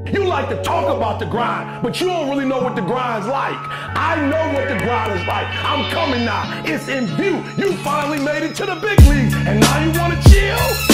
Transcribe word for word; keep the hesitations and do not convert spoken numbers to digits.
You like to talk about the grind, but you don't really know what the grind's like. I know what the grind is like. I'm coming now. It's in view. You finally made it to the big leagues, and now you want to chill?